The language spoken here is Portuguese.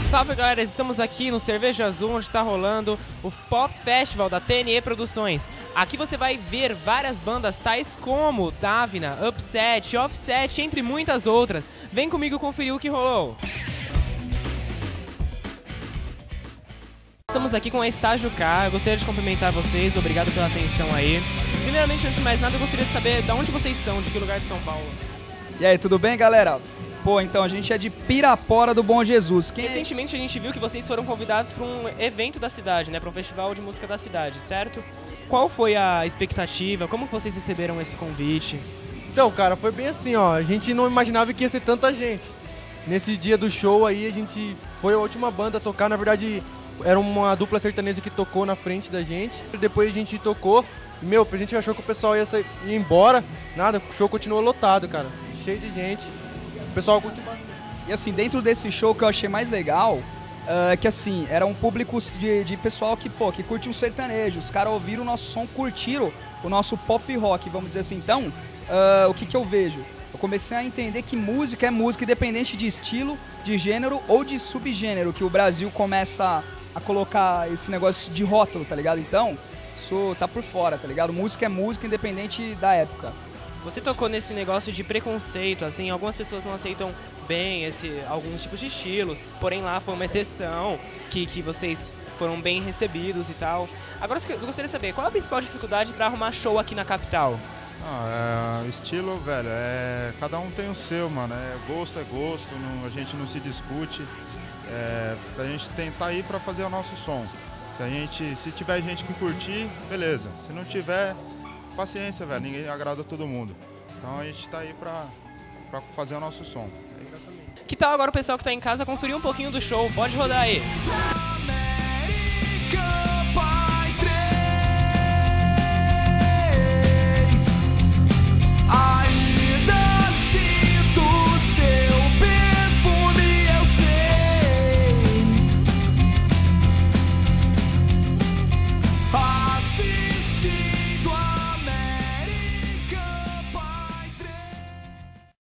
Salve galera, estamos aqui no Cerveja Azul, onde está rolando o Pop Festival da TNE Produções. Aqui você vai ver várias bandas tais como Davina, Upset, Offset, entre muitas outras. Vem comigo conferir o que rolou. Estamos aqui com a Estágio K, eu gostaria de cumprimentar vocês, obrigado pela atenção aí. Primeiramente, antes de mais nada, eu gostaria de saber de onde vocês são, de que lugar de São Paulo. E aí, tudo bem, galera? Pô, então a gente é de Pirapora do Bom Jesus. Recentemente a gente viu que vocês foram convidados para um evento da cidade, né? Para um festival de música da cidade, certo? Qual foi a expectativa? Como que vocês receberam esse convite? Então, cara, foi bem assim, ó. A gente não imaginava que ia ser tanta gente. Nesse dia do show aí, a gente foi a última banda a tocar. Na verdade, era uma dupla sertaneja que tocou na frente da gente. Depois a gente tocou. E, a gente achou que o pessoal ia embora. Nada, o show continuou lotado, cara. Cheio de gente. O pessoal curte bastante. E assim, dentro desse show que eu achei mais legal, que assim, era um público de pessoal que curte um sertanejo. Os caras ouviram o nosso som, curtiram o nosso pop rock, vamos dizer assim. Então, o que eu vejo? Eu comecei a entender que música é música, independente de estilo, de gênero ou de subgênero, que o Brasil começa a colocar esse negócio de rótulo, tá ligado? Então, isso tá por fora, tá ligado? Música é música, independente da época. Você tocou nesse negócio de preconceito, assim, algumas pessoas não aceitam bem alguns tipos de estilos, porém lá foi uma exceção, que vocês foram bem recebidos e tal. Agora eu gostaria de saber, qual é a principal dificuldade para arrumar show aqui na capital? Estilo, velho, cada um tem o seu, mano, gosto, a gente não se discute, a gente tentar ir para fazer o nosso som. Se tiver gente que curtir, beleza, se não tiver... Paciência, velho, ninguém agrada todo mundo. Então a gente tá aí pra fazer o nosso som. Que tal agora o pessoal que tá em casa conferir um pouquinho do show? Pode rodar aí.